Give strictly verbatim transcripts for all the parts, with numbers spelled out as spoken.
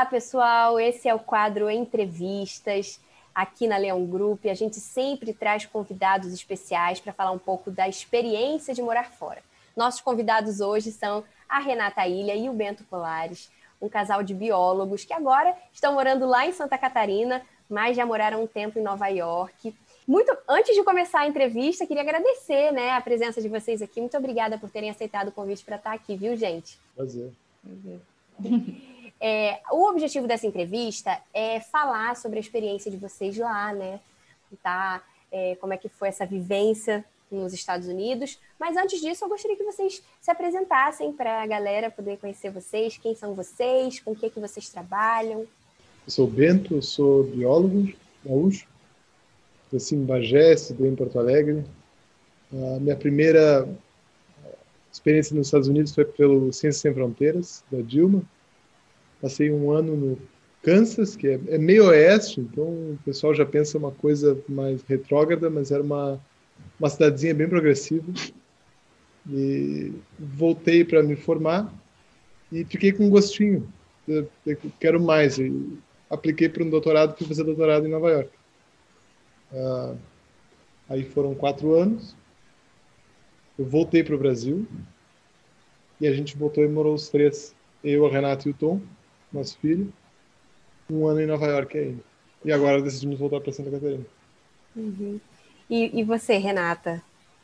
Olá, pessoal! Esse é o quadro Entrevistas aqui na Leão Group. A gente sempre traz convidados especiais para falar um pouco da experiência de morar fora. Nossos convidados hoje são a Renata Ilha e o Bento Colares, um casal de biólogos que agora estão morando lá em Santa Catarina, mas já moraram um tempo em Nova York. Muito, antes de começar a entrevista, queria agradecer, né, a presença de vocês aqui. Muito obrigada por terem aceitado o convite para estar aqui, viu, gente? Prazer. Prazer. É, o objetivo dessa entrevista é falar sobre a experiência de vocês lá, né? Tá? É, como é que foi essa vivência nos Estados Unidos. Mas antes disso, eu gostaria que vocês se apresentassem para a galera poder conhecer vocês, quem são vocês, com o que, que vocês trabalham. Eu sou o Bento, eu sou biólogo, gaúcho. Nasci em Bagé, estudei em Porto Alegre. A minha primeira experiência nos Estados Unidos foi pelo Ciências Sem Fronteiras, da Dilma. Passei um ano no Kansas, que é, é meio oeste, então o pessoal já pensa uma coisa mais retrógrada, mas era uma, uma cidadezinha bem progressiva. E voltei para me formar e fiquei com um gostinho. Eu, eu quero mais. E apliquei para um doutorado, fui fazer doutorado em Nova York. Uh, aí foram quatro anos. Eu voltei para o Brasil e a gente voltou e morou os três. Eu, a Renata e o Tom, nosso filho, um ano em Nova York ainda. E agora decidimos voltar para Santa Catarina. Uhum. E, e você, Renata?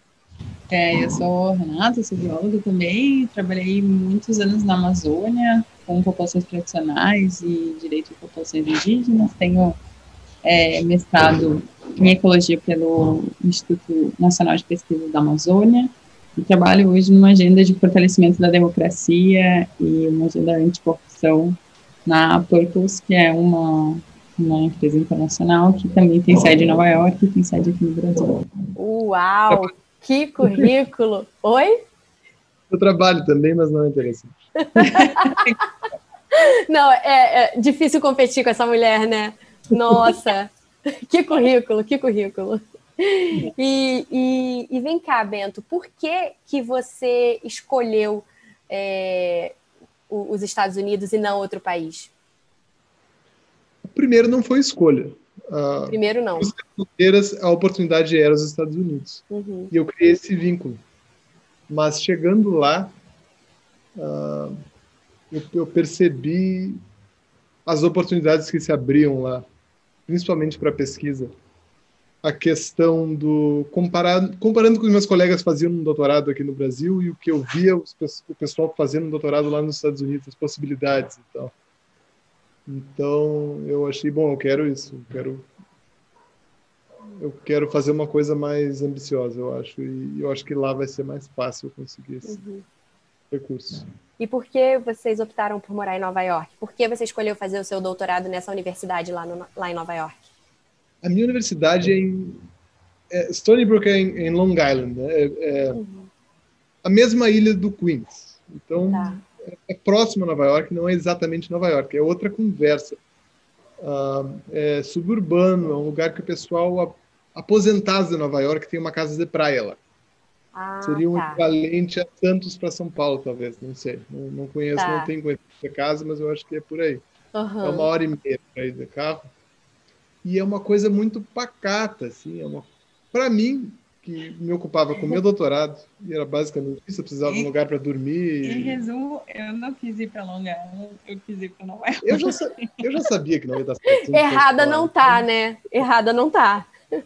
É, eu sou Renata, sou bióloga também. Trabalhei muitos anos na Amazônia com populações tradicionais e direito de populações indígenas. Tenho é, mestrado em ecologia pelo Instituto Nacional de Pesquisa da Amazônia. E trabalho hoje numa agenda de fortalecimento da democracia e uma agenda anticorrupção na Purpose, que é uma, uma empresa internacional que também tem sede em Nova York e tem sede aqui no Brasil. Uau! Que currículo! Oi? Eu trabalho também, mas não é interessante. Não, é, é difícil competir com essa mulher, né? Nossa! Que currículo, que currículo! E, e, e vem cá, Bento, por que que você escolheu é, os Estados Unidos e não outro país? Primeiro, não foi escolha. Uh, Primeiro, não. A oportunidade era os Estados Unidos. Uhum. E eu criei esse vínculo. Mas chegando lá, uh, eu, eu percebi as oportunidades que se abriam lá, principalmente para pesquisa. A questão do... Comparado, comparando com os meus colegas faziam no doutorado aqui no Brasil e o que eu via os, o pessoal fazendo no doutorado lá nos Estados Unidos, as possibilidades e tal. Então, eu achei, bom, eu quero isso. Eu quero, eu quero fazer uma coisa mais ambiciosa, eu acho. E eu acho que lá vai ser mais fácil conseguir esse uhum. recurso. E por que vocês optaram por morar em Nova York? Por que você escolheu fazer o seu doutorado nessa universidade lá, no, lá em Nova York? A minha universidade é em é, Stony Brook, é em, em Long Island, né? é, é uhum. a mesma ilha do Queens. Então, tá. é, é próximo a Nova York, não é exatamente Nova York, é outra conversa. Uh, é suburbano, é um lugar que o pessoal aposentado de Nova York tem uma casa de praia lá. Ah, Seria um tá. equivalente a Santos para São Paulo, talvez, não sei. Não, não conheço, tá. não tenho conhecido a casa, mas eu acho que é por aí. Uhum. É uma hora e meia para ir de carro. E é uma coisa muito pacata, assim, é uma... para mim, que me ocupava com o meu doutorado, e era basicamente isso, eu precisava de um lugar para dormir. Em resumo, eu não quis ir para Long Island, eu quis ir para Nova York. Eu já, eu já sabia que não ia dar certo. Errada não tá, né? Errada não tá.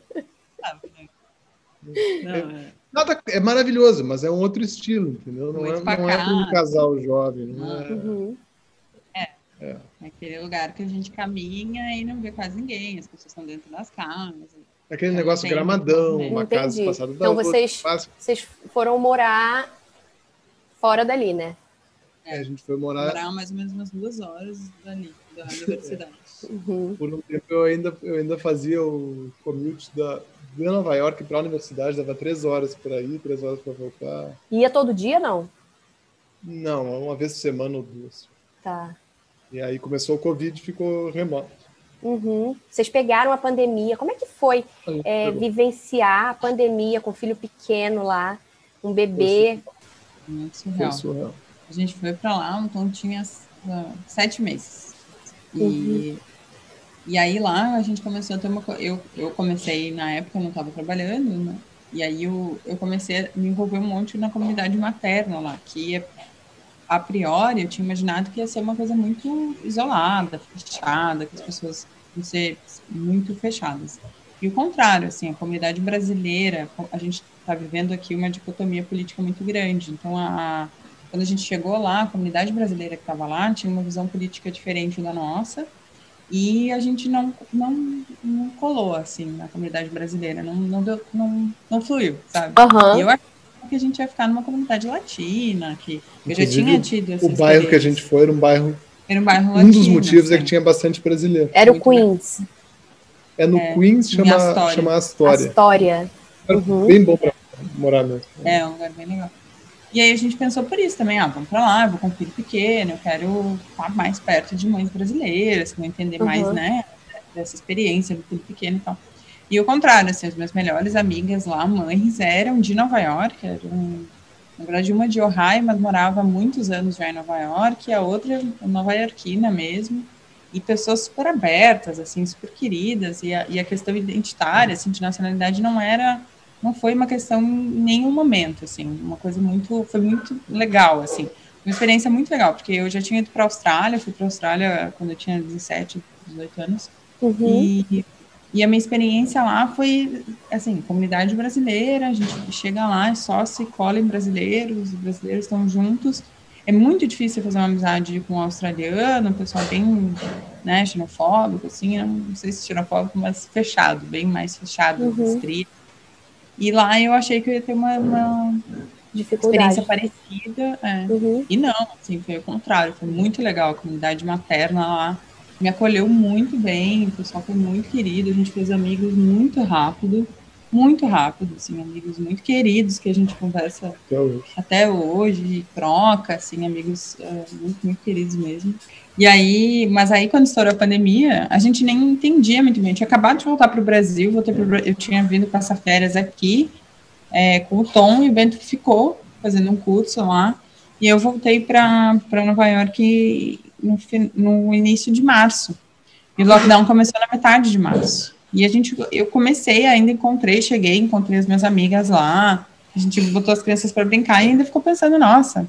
Não, é... Nada, é maravilhoso, mas é um outro estilo, entendeu? Não é, não é para um casal jovem. Não é... Uhum. É, aquele lugar que a gente caminha e não vê quase ninguém, as pessoas estão dentro das casas. Aquele negócio gramadão, uma Entendi. casa passada da então outra. vocês, vocês foram morar fora dali, né? É, a gente foi morar... Morar mais ou menos umas duas horas dali, da universidade. Uhum. Por um tempo eu ainda, eu ainda fazia o commute da, de Nova York para a universidade, dava três horas para ir, três horas para voltar. Ia todo dia, não? Não, uma vez por semana ou duas. Tá. E aí começou o Covid e ficou remoto. Uhum. Vocês pegaram a pandemia. Como é que foi é, vivenciar a pandemia com um filho pequeno lá, um bebê? Muito surreal. Foi surreal. A gente foi para lá, então tinha uh, sete meses. E, Uhum. e aí lá a gente começou a ter uma... Eu, eu comecei, na época, eu não estava trabalhando, né? E aí eu, eu comecei a me envolver um monte na comunidade materna lá, que a priori eu tinha imaginado que ia ser uma coisa muito isolada, fechada, que as pessoas iam ser muito fechadas. E o contrário, assim, a comunidade brasileira, a gente está vivendo aqui uma dicotomia política muito grande. Então, a, quando a gente chegou lá, a comunidade brasileira que estava lá tinha uma visão política diferente da nossa, e a gente não, não, não colou, assim, na comunidade brasileira, não, não, deu, não, não fluiu, sabe? Uhum. E eu achei que a gente ia ficar numa comunidade latina, que eu Inclusive, já tinha tido essa o bairro que a gente foi era um bairro... Era um bairro um latino, dos motivos assim. é que tinha bastante brasileiro. Era o Muito Queens. É no É, Queens, em chama, Astoria. chama Astoria. Astoria. Uhum. Bem bom para morar mesmo. É, um lugar bem legal. E aí a gente pensou por isso também, ah, vamos pra lá, eu vou com um filho pequeno, eu quero estar mais perto de mães brasileiras, vou entender Uhum. mais, né, dessa experiência do filho pequeno e tal. E o contrário, assim, as minhas melhores amigas lá, mães, eram de Nova York, eram, na verdade, uma de Ohio, mas morava há muitos anos já em Nova York, e a outra nova-iorquina mesmo, e pessoas super abertas, assim, super queridas, e a, e a questão identitária, assim, de nacionalidade não era... não foi uma questão em nenhum momento, assim, uma coisa muito, foi muito legal, assim, uma experiência muito legal, porque eu já tinha ido para a Austrália, fui para a Austrália quando eu tinha dezessete, dezoito anos, Uhum. e, e a minha experiência lá foi, assim, comunidade brasileira, a gente chega lá e só se cola em brasileiros, os brasileiros estão juntos, é muito difícil fazer uma amizade com um australiano, um pessoal bem, né, xenofóbico, assim, não sei se xenofóbico, mas fechado, bem mais fechado, Uhum. restrito. E lá eu achei que eu ia ter uma, uma Dificuldade. experiência parecida. É. Uhum. E não, assim, foi o contrário. Foi muito legal. A comunidade materna lá me acolheu muito bem. O pessoal foi muito querido. A gente fez amigos muito rápido. Muito rápido, assim, amigos muito queridos que a gente conversa Até hoje. Até hoje, troca, assim, amigos uh, muito, muito queridos mesmo. E aí, mas aí quando estourou a pandemia, a gente nem entendia muito bem. Eu tinha acabado de voltar para o Brasil, voltei pro, eu tinha vindo passar férias aqui é, com o Tom, e o Bento ficou fazendo um curso lá, e eu voltei para Nova York no, no início de março. E o lockdown começou na metade de março. E a gente, eu comecei, ainda encontrei, cheguei, encontrei as minhas amigas lá, a gente botou as crianças para brincar e ainda ficou pensando, nossa,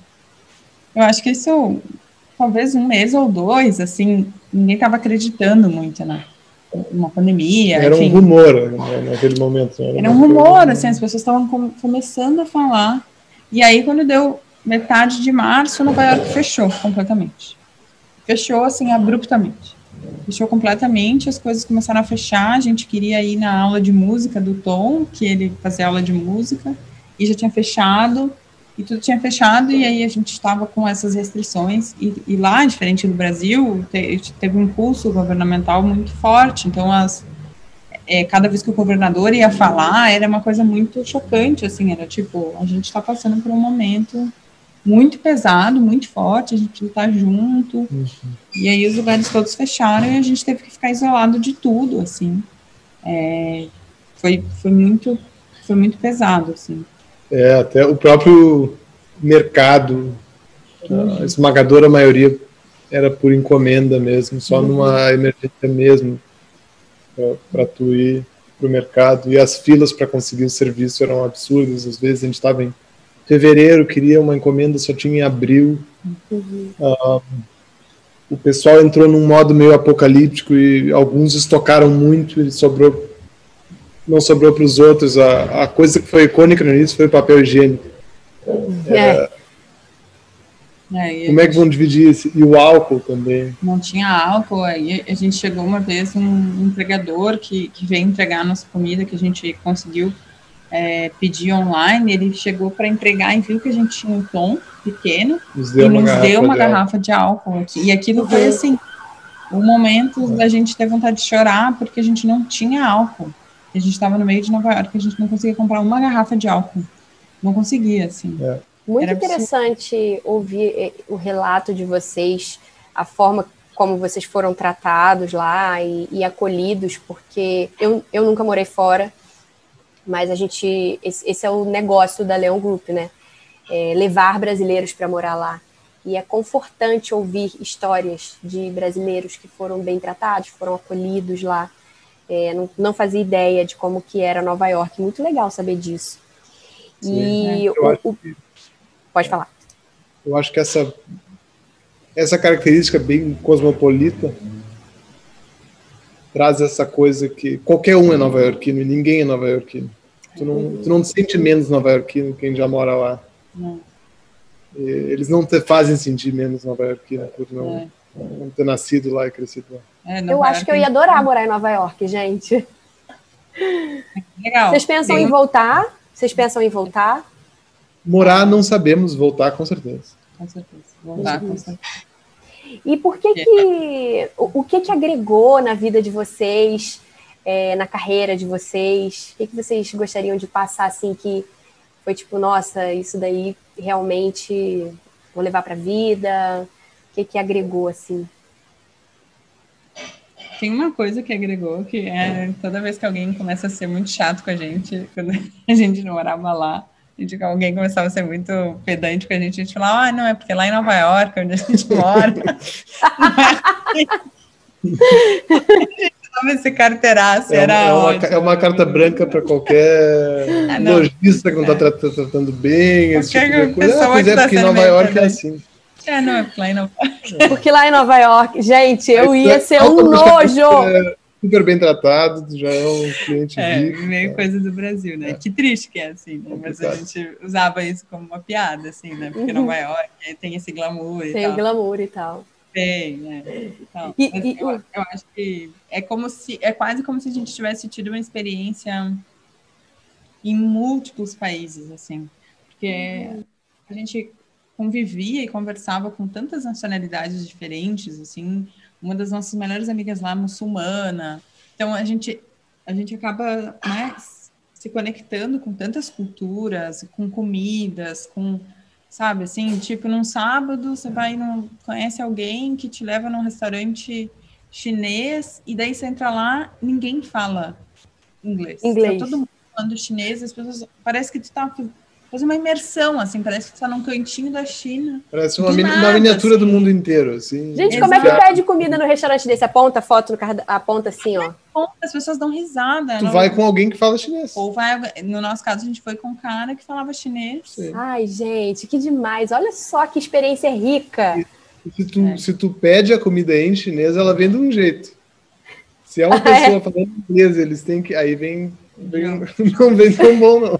eu acho que isso, talvez um mês ou dois, assim, ninguém estava acreditando muito na uma pandemia, Era enfim. um rumor, né, naquele momento. Era, Era um rumor, coisa... assim, as pessoas estavam com, começando a falar. E aí, quando deu metade de março, Nova York fechou completamente. Fechou, assim, abruptamente. Fechou completamente, as coisas começaram a fechar, a gente queria ir na aula de música do Tom, que ele fazia aula de música, e já tinha fechado, e tudo tinha fechado, e aí a gente estava com essas restrições, e, e lá, diferente do Brasil, te, teve um impulso governamental muito forte, então as, é, cada vez que o governador ia falar, era uma coisa muito chocante, assim, era tipo, a gente está passando por um momento muito pesado, muito forte, a gente precisa estar junto, uhum. E aí os lugares todos fecharam e a gente teve que ficar isolado de tudo, assim, é, foi, foi, muito, foi muito pesado, assim. É, até o próprio mercado, uhum. A esmagadora maioria era por encomenda mesmo, só uhum. numa emergência mesmo, para tu ir para o mercado, e as filas para conseguir o serviço eram absurdas, às vezes a gente estava em fevereiro, queria uma encomenda, só tinha em abril. Uhum. Uh, o pessoal entrou num modo meio apocalíptico e alguns estocaram muito e sobrou, não sobrou para os outros. A, a coisa que foi icônica no início foi o papel higiênico. Era, é, como é que vão dividir isso? E o álcool também. Não tinha álcool, aí a gente chegou uma vez, um entregador que, que veio entregar a nossa comida, que a gente conseguiu É, pedir online, ele chegou para entregar e viu que a gente tinha um Tom pequeno nos e nos deu uma de garrafa de álcool aqui. E aquilo uhum. foi assim, o momento uhum. da gente ter vontade de chorar porque a gente não tinha álcool. A gente estava no meio de Nova York, a gente não conseguia comprar uma garrafa de álcool. Não conseguia, assim. É. Muito interessante ouvir o relato de vocês, a forma como vocês foram tratados lá e, e acolhidos, porque eu, eu nunca morei fora, mas a gente, esse, esse é o negócio da Leão Group, né? É, levar brasileiros para morar lá. E é confortante ouvir histórias de brasileiros que foram bem tratados, foram acolhidos lá. É, não, não fazia ideia de como que era Nova York. Muito legal saber disso. Sim, e é. o, o... Que... Pode falar. Eu acho que essa, essa característica bem cosmopolita traz essa coisa que qualquer um é nova-iorquino e ninguém é nova-iorquino. Tu não, tu não te sente menos nova-iorquino quem já mora lá. Não. Eles não te fazem sentir menos nova-iorquino por não, é. não ter nascido lá e crescido lá. É, eu acho que eu ia adorar morar em Nova York, gente. Legal. Vocês pensam Tem... em voltar? Vocês pensam em voltar? Morar não sabemos, voltar com certeza. Com certeza. Voltar com certeza. E por que que... O, o que que agregou na vida de vocês, é, na carreira de vocês? O que que vocês gostariam de passar, assim, que foi tipo, nossa, isso daí realmente vou levar pra vida? O que que agregou, assim? Tem uma coisa que agregou, que é toda vez que alguém começa a ser muito chato com a gente, quando a gente não morava lá, a gente, alguém começava a ser muito pedante com a gente, a gente falava, ah, não, é porque lá em Nova York, onde a gente mora, não é assim. Se carteirasse, é, era é uma, ótimo. É uma carta branca para qualquer ah, lojista que não está é. tratando bem, esse tipo de coisa. Ah, pois é, porque em Nova York é assim. É, não, é porque lá em Nova York. Porque lá em Nova York, gente, eu ia ser um nojo. É super bem tratado, já é um cliente é, rico. É, meio tá. coisa do Brasil, né? É. Que triste que é assim, né? Mas a gente usava isso como uma piada, assim, né? Porque uhum. Nova York tem esse glamour e tem tal. Tem glamour e tal. Tem, né? Então, e, e, eu, eu acho que é como se, é quase como se a gente tivesse tido uma experiência em múltiplos países, assim. Porque uhum. a gente convivia e conversava com tantas nacionalidades diferentes, assim, uma das nossas melhores amigas lá, muçulmana, então a gente, a gente acaba, né, se conectando com tantas culturas, com comidas, com, sabe, assim, tipo, num sábado você vai, num, conhece alguém que te leva num restaurante chinês, e daí você entra lá, ninguém fala inglês, inglês. Tá todo mundo falando chinês, as pessoas, parece que tu tá... Fazer uma imersão, assim, parece que você está num cantinho da China. Parece uma, nada, uma miniatura assim. Do mundo inteiro, assim. Gente, como Exato. É que pede comida no restaurante desse? Aponta a foto, no card... aponta assim, ó. As pessoas dão risada. Tu não... vai com alguém que fala chinês. Ou vai, no nosso caso, a gente foi com um cara que falava chinês. Sim. Ai, gente, que demais. Olha só que experiência rica. E, se, tu, é. se tu pede a comida em chinês, ela vem de um jeito. Se é uma pessoa é. falando inglês, eles têm que... Aí vem... vem não. não vem tão bom, não.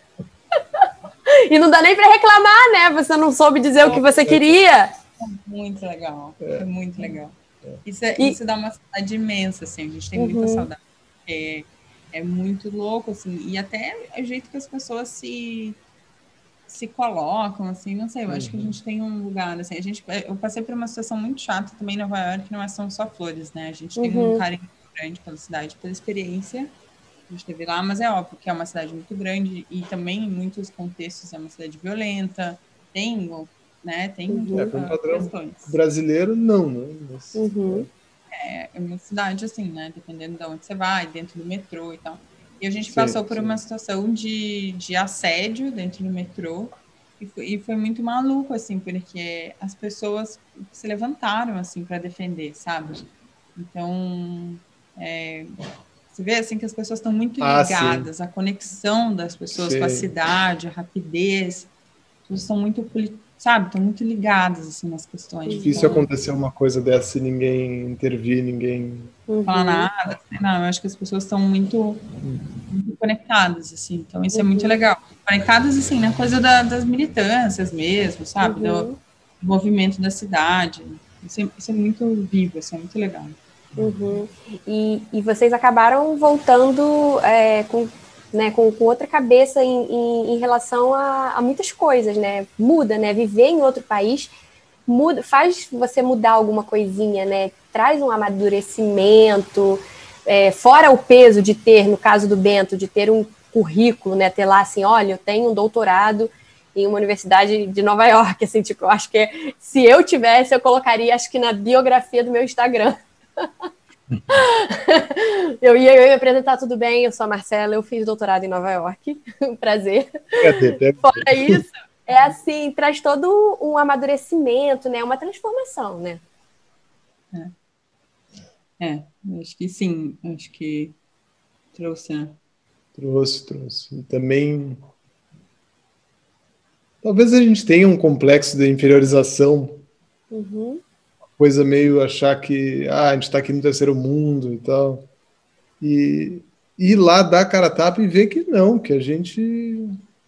E não dá nem para reclamar, né? Você não soube dizer oh, o que você é. queria. Muito legal, é, é muito legal. É. Isso, é, e... isso dá uma saudade imensa, assim, a gente tem uhum. muita saudade. É, é muito louco, assim, e até o jeito que as pessoas se, se colocam, assim, não sei, eu uhum. acho que a gente tem um lugar, assim, a gente, eu passei por uma situação muito chata também em Nova York, que não são só flores, né? A gente tem uhum. um carinho grande pela cidade, pela experiência. A gente esteve lá, mas é óbvio que é uma cidade muito grande e também em muitos contextos é uma cidade violenta, tem, né, tem uhum. é, um padrão questões. Brasileiro, não, né? Mas, uhum. é, é uma cidade assim, né, dependendo de onde você vai, dentro do metrô e tal. E a gente sim, passou por sim. uma situação de, de assédio dentro do metrô e foi, e foi muito maluco, assim, porque as pessoas se levantaram, assim, para defender, sabe? Então, é... Você vê, assim, que as pessoas estão muito ligadas, ah, a conexão das pessoas sim. com a cidade, a rapidez, elas estão muito, sabe, estão muito ligadas, assim, nas questões. É difícil então, acontecer uma coisa dessa e ninguém intervir, ninguém... Uhum. Falar nada, não, eu acho que as pessoas estão muito, muito conectadas, assim, então isso uhum. é muito legal. Conectadas, assim, na coisa da, das militâncias mesmo, sabe, uhum. do movimento da cidade, isso é, isso é muito vivo, isso é muito legal. Uhum. E, e vocês acabaram voltando é, com, né, com, com outra cabeça em, em, em relação a, a muitas coisas, né? Muda, né? Viver em outro país muda, faz você mudar alguma coisinha, né? Traz um amadurecimento, é, fora o peso de ter, no caso do Bento, de ter um currículo, né? Ter lá assim, olha, eu tenho um doutorado em uma universidade de Nova York, assim, tipo, eu acho que se eu tivesse, eu colocaria, acho que na biografia do meu Instagram. eu, ia, eu ia apresentar, tudo bem, eu sou a Marcela, eu fiz doutorado em Nova York, prazer. Cadê? Fora isso, é assim, traz todo um amadurecimento, né? Uma transformação, né? É, é acho que sim, acho que trouxe, né? Trouxe, trouxe. E também, talvez a gente tenha um complexo de inferiorização, Uhum. coisa meio achar que ah, a gente está aqui no terceiro mundo e tal. E ir lá dar a cara a tapa e ver que não, que a gente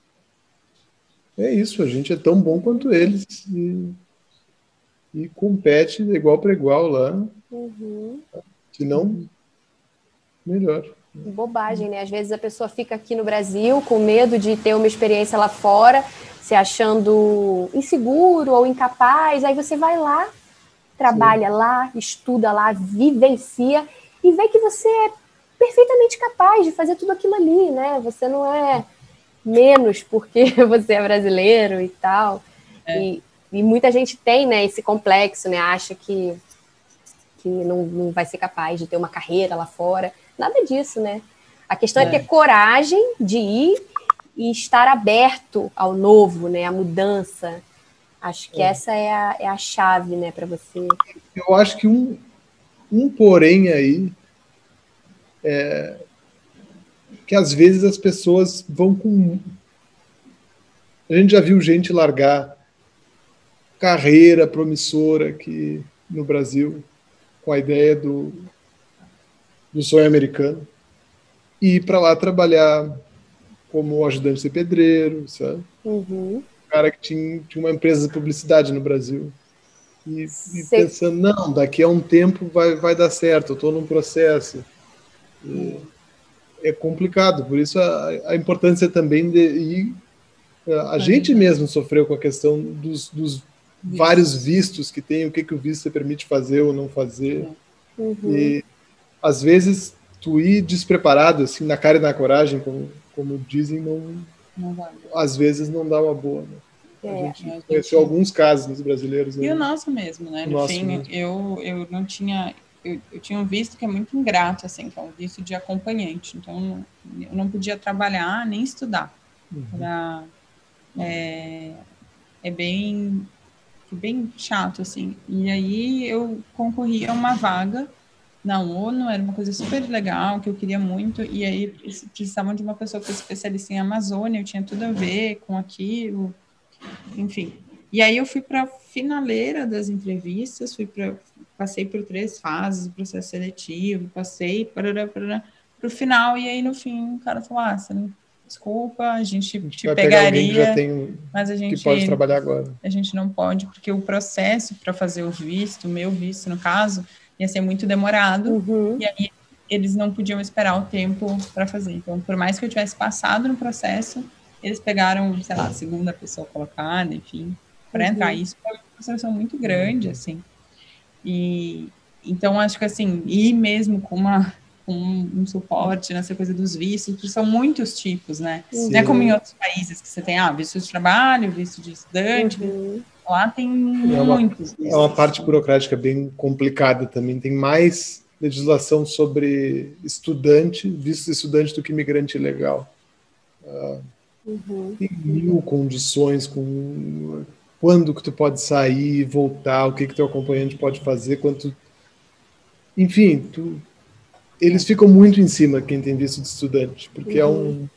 é isso, a gente é tão bom quanto eles e, e compete de igual para igual lá, Uhum. se não melhor. Bobagem, né? Às vezes a pessoa fica aqui no Brasil com medo de ter uma experiência lá fora, se achando inseguro ou incapaz, aí você vai lá, trabalha Sim. lá, estuda lá, vivencia e vê que você é perfeitamente capaz de fazer tudo aquilo ali, né? Você não é menos porque você é brasileiro e tal. É. E, e muita gente tem, né, esse complexo, né? Acha que, que não, não vai ser capaz de ter uma carreira lá fora. Nada disso, né? A questão é, é ter coragem de ir e estar aberto ao novo, né? À mudança. Acho que é. essa é a, é a chave, né, para você. Eu acho que um, um porém aí é que às vezes as pessoas vão com... A gente já viu gente largar carreira promissora aqui no Brasil com a ideia do, do sonho americano e ir para lá trabalhar como ajudante de pedreiro, sabe? Uhum. Um cara que tinha, tinha uma empresa de publicidade no Brasil. E, e pensando, não, daqui a um tempo vai, vai dar certo, eu estou num processo. E é complicado, por isso a, a importância também de ir... A gente mesmo sofreu com a questão dos, dos vários vistos que tem, o que, que o visto permite fazer ou não fazer. Uhum. E, às vezes, tu ir despreparado, assim, na cara e na coragem, como, como dizem, não, não vai. Às vezes não dá uma boa, né? É, a gente a conheceu gente... alguns casos nos brasileiros. E né? o nosso mesmo, né? O No nosso fim, mesmo. eu, eu não tinha... Eu, eu tinha um visto que é muito ingrato, assim, que é um visto de acompanhante. Então, eu não podia trabalhar nem estudar. Uhum. Era, é, é bem, bem chato, assim. E aí, eu concorri a uma vaga na ONU, era uma coisa super legal, que eu queria muito, e aí precisavam de uma pessoa que fosse especialista em Amazônia, eu tinha tudo a ver com aquilo, enfim. E aí eu fui para a finaleira das entrevistas, fui pra, passei por três fases, processo seletivo, passei para o final, e aí no fim o cara falou, ah, você não, desculpa, a gente, a gente te vai pegaria, pegar alguém que já tem, mas a gente, que pode trabalhar agora. A gente não pode, porque o processo para fazer o visto, o meu visto no caso, ia ser muito demorado, uhum. e aí eles não podiam esperar o tempo para fazer. Então, por mais que eu tivesse passado no processo, eles pegaram, sei lá, a segunda pessoa colocada, enfim, para uhum. entrar. Isso foi uma frustração muito grande, assim. E, então, acho que, assim, ir mesmo com uma... com um suporte nessa coisa dos vistos, porque são muitos tipos, né? Sim. Não é como em outros países, que você tem, ah, visto de trabalho, visto de estudante, uhum. Lá tem é muitos. Uma, é uma parte burocrática bem complicada também. Tem mais legislação sobre estudante, visto de estudante, do que imigrante ilegal. Uh, uhum. Tem mil condições com quando que tu pode sair, voltar, o que que teu acompanhante pode fazer, quanto... Enfim, tu... eles é. ficam muito em cima, quem tem visto de estudante, porque uhum. é um...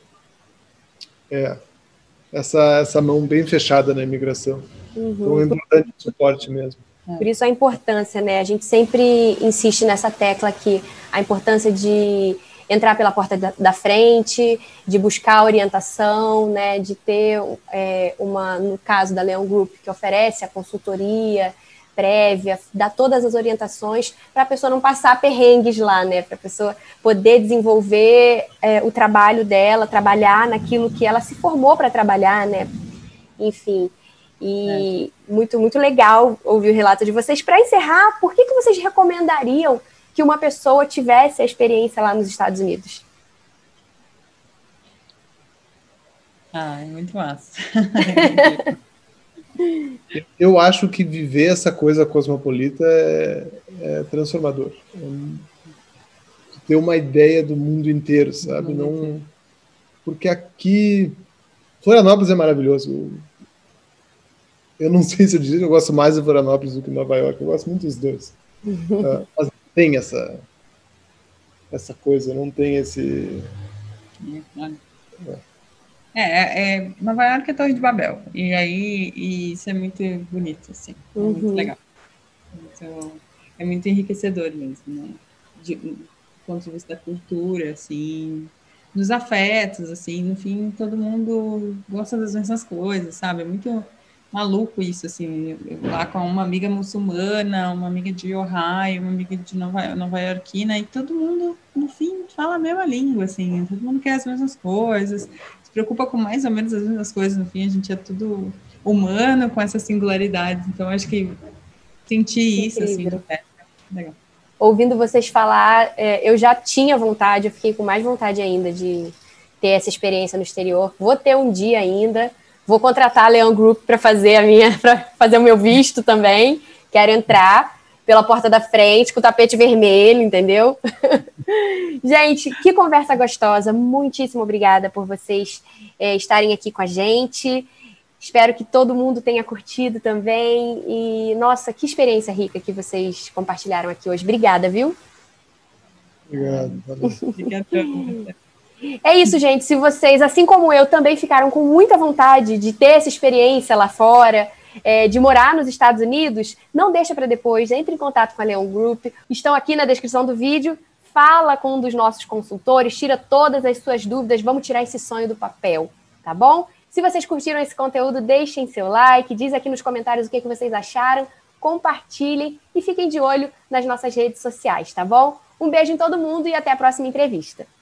É, essa, essa mão bem fechada na imigração. Uhum. Então é importante o suporte mesmo. Por isso a importância, né? A gente sempre insiste nessa tecla aqui, a importância de entrar pela porta da, da frente, de buscar orientação, né? De ter é, uma, no caso da Leão Group, que oferece a consultoria prévia, dá todas as orientações para a pessoa não passar perrengues lá, né? Para a pessoa poder desenvolver é, o trabalho dela, trabalhar naquilo que ela se formou para trabalhar, né? Enfim. E é. muito, muito legal ouvir o relato de vocês. Para encerrar, por que, que vocês recomendariam que uma pessoa tivesse a experiência lá nos Estados Unidos? Ah, é muito massa. Eu acho que viver essa coisa cosmopolita é, é transformador. É um, ter uma ideia do mundo inteiro, sabe? Não, porque aqui... Florianópolis é maravilhoso. eu não sei se eu diria que eu gosto mais de Florianópolis do que Nova York, eu gosto muito dos dois. uh, mas tem essa, essa coisa, não tem esse... É, é, é, Nova York é Torre de Babel, e aí e isso é muito bonito, assim, é muito uhum. legal. Então, é muito enriquecedor mesmo, né? De, do ponto de vista da cultura, assim, dos afetos, assim, no fim, todo mundo gosta das mesmas coisas, sabe? É muito maluco isso, assim, eu lá com uma amiga muçulmana, uma amiga de Ohio, uma amiga de Nova, Nova Iorquina, e todo mundo, no fim, fala a mesma língua, assim, todo mundo quer as mesmas coisas, se preocupa com mais ou menos as mesmas coisas, no fim, a gente é tudo humano com essas singularidades, então acho que sentir isso, assim, de perto, legal. Ouvindo vocês falar, eu já tinha vontade, eu fiquei com mais vontade ainda de ter essa experiência no exterior. Vou ter um dia ainda, vou contratar a Leão Group para fazer a minha, para fazer o meu visto também. Quero entrar pela porta da frente com o tapete vermelho, entendeu? Gente, que conversa gostosa. Muitíssimo obrigada por vocês é, estarem aqui com a gente. Espero que todo mundo tenha curtido também. E, nossa, que experiência rica que vocês compartilharam aqui hoje. Obrigada, viu? Obrigado. Obrigada. É isso, gente. Se vocês, assim como eu, também ficaram com muita vontade de ter essa experiência lá fora, é, de morar nos Estados Unidos, não deixa para depois. Entre em contato com a Leão Group. Estão aqui na descrição do vídeo. Fala com um dos nossos consultores, tira todas as suas dúvidas. Vamos tirar esse sonho do papel, tá bom? Se vocês curtiram esse conteúdo, deixem seu like, diz aqui nos comentários o que vocês acharam, compartilhem e fiquem de olho nas nossas redes sociais, tá bom? Um beijo em todo mundo e até a próxima entrevista.